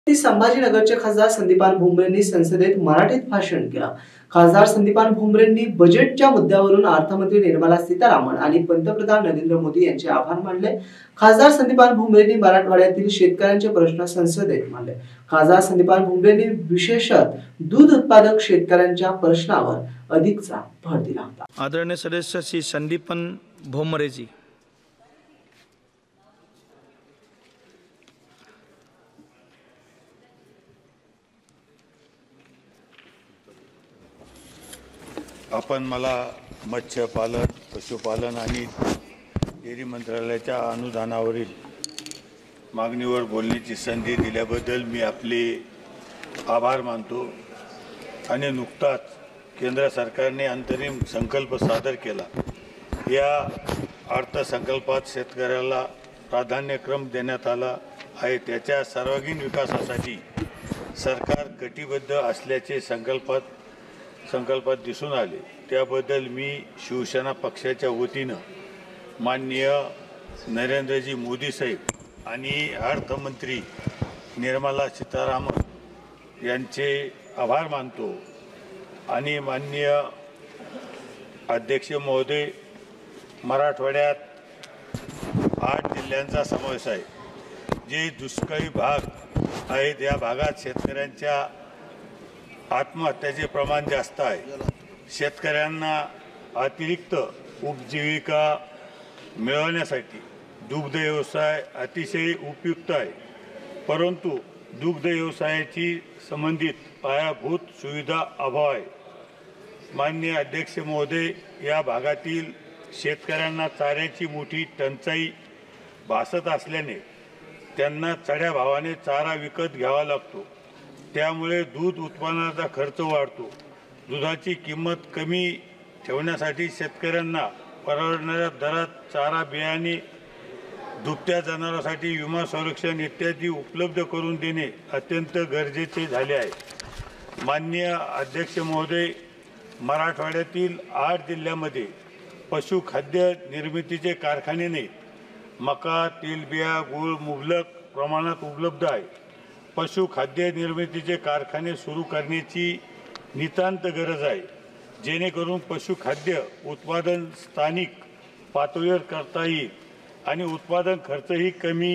संभाजीनगरचे खासदार संदीपान भुमरेंनी संसदेत मराठीत भाषण केलं। खासदार संदीपान भुमरेंनी बजेटच्या मुद्द्यावरून अर्थमंत्री निर्मला सीतारामन आणि पंतप्रधान नरेंद्र मोदी यांचे आभार मानले। खासदार संदीपान भुमरेंनी मराठवाड्यातील शेतकऱ्यांचे प्रश्न संसदेत मांडले। खासदार संदीपान भुमरेंनी विशेषतः दूध उत्पादक शेतकऱ्यांच्या प्रश्नावर अधिकचा भर दिला होता। आदरणीय सदस्य श्री संदीपान भुमरे जी। आपण मला मत्स्यपालन, पशुपालन आणि डेअरी मंत्रालयाच्या अनुदानावरील मागणीवर बोलण्याची संधी दिल्याबद्दल मी आपले आभार मानतो। आणि नुकताच केंद्र सरकारने अंतरिम संकल्प सादर केला। या अर्थसंकल्पात शेतकऱ्याला प्राधान्यक्रम देण्यात आला आहे। त्याच्या सर्वांगीण विकासासाठी सरकार कटिबद्ध असल्याचे संकल्पात दिसून आले। त्याबद्दल मी शिवसेना पक्षाच्या वतीनं माननीय नरेंद्रजी मोदी साहेब आणि अर्थमंत्री निर्मला सीतारामन यांचे आभार मानतो। आणि माननीय अध्यक्ष महोदय, मराठवाड्यात 8 जिल्ह्यांचा समावेश आहे। जे दुष्काळी भाग आहेत या भागात शेतकऱ्यांच्या आत्महत्याचे प्रमाण जास्त आहे। शेतकऱ्यांना अतिरिक्त उपजीविका मिळवण्यासाठी दुग्ध व्यवसाय अतिशय उपयुक्त आहे, परंतु दुग्ध व्यवसायाची संबंधित पायाभूत सुविधा अभाव आहे। माननीय अध्यक्ष महोदय, या भागातील शेतकऱ्यांना चाऱ्याची मोठी टंचाई भासत असल्याने त्यांना चढ्या भावाने चारा विकत घ्यावा लागतो। त्यामुळे दूध उत्पादनाचा खर्च वाढतो। दुधाची किंमत कमी ठेवण्यासाठी शेतकऱ्यांना परवडणाऱ्या दरात चारा, बियाणे, दुभत्या जनावरांसाठी विमा संरक्षण इत्यादी उपलब्ध करून देणे अत्यंत गरजेचे झाले आहे। माननीय अध्यक्ष महोदय, मराठवाड्यातील 8 जिल्ह्यांमध्ये पशुखाद्य निर्मितीचे कारखाने नाहीत। मका, तेलबिया, गूळ मुबलक प्रमाणात उपलब्ध आहे। पशुखाद्य निर्मितीचे कारखाने सुरू करण्याची नितांत गरज आहे, जेणेकरून पशुखाद्य उत्पादन स्थानिक पातळीवर करता येईल आणि उत्पादन खर्चही कमी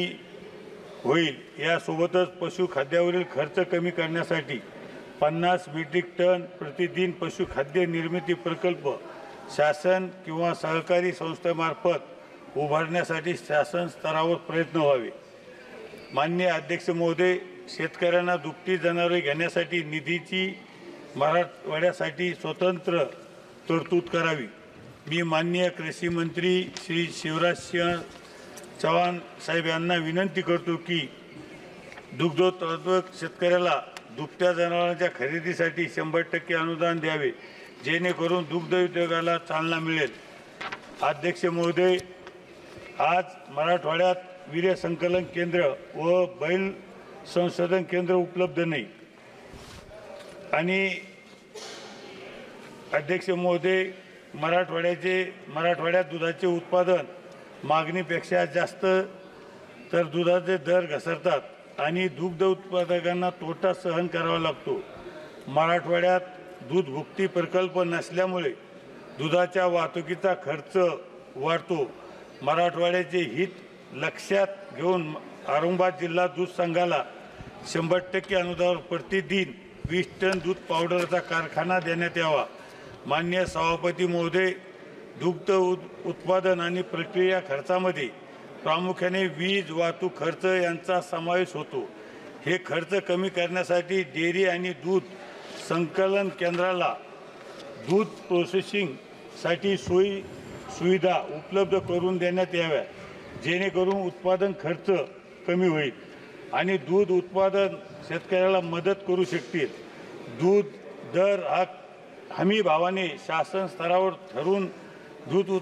होईल। यासोबतच पशुखाद्यावरील खर्च कमी करण्यासाठी 50 मेट्रिक टन प्रतिदिन पशुखाद्य निर्मिती प्रकल्प शासन किंवा सहकारी संस्थेमार्फत उभारण्यासाठी शासन स्तरावर प्रयत्न व्हावे। माननीय अध्यक्ष महोदय, शेतकऱ्यांना दुभती जनावरे घेण्यासाठी निधीची मराठवाड्यासाठी स्वतंत्र तरतूद करावी। मी माननीय कृषी मंत्री श्री शिवराजसिंह चौहान साहेब यांना विनंती करतो की दुग्धोत्पादक शेतकऱ्याला दुभत्या जनावरांच्या खरेदीसाठी 100% अनुदान द्यावे, जेणेकरून दुग्ध उद्योगाला चालना मिळेल। अध्यक्ष महोदय, आज मराठवाड्यात वीर्य संकलन केंद्र व बैल संशोधन केंद्र उपलब्ध नाही। आणि अध्यक्ष महोदय, मराठवाड्यात दुधाचे उत्पादन मागणीपेक्षा जास्त तर दुधाचे दर घसरतात आणि दुग्ध उत्पादकांना तोटा सहन करावा लागतो। मराठवाड्यात दूध भुकटी प्रकल्प नसल्यामुळे दुधाच्या वाहतुकीचा खर्च वाढतो। मराठवाड्याचे हित लक्षात घेऊन औरंगाबाद जिल्हा दूध संघाला 100% अनुदानावर प्रतिदिन 20 टन दूध पावडरचा कारखाना देण्यात यावा। माननीय सभापती महोदय, दुग्ध उत्पादन आणि प्रक्रिया खर्चामध्ये प्रामुख्याने वीज, वाहतूक खर्च यांचा समावेश होतो। हे खर्च कमी करण्यासाठी डेअरी आणि दूध संकलन केंद्राला दूध प्रोसेसिंगसाठी सोयी सुविधा उपलब्ध करून देण्यात याव्या, जेणेकरून उत्पादन खर्च कमी होईल आणि दूध उत्पादन शेतकऱ्याला मदत करू शकतील। दूध दर हमी भावाने शासन स्तरावर ठरवून दूध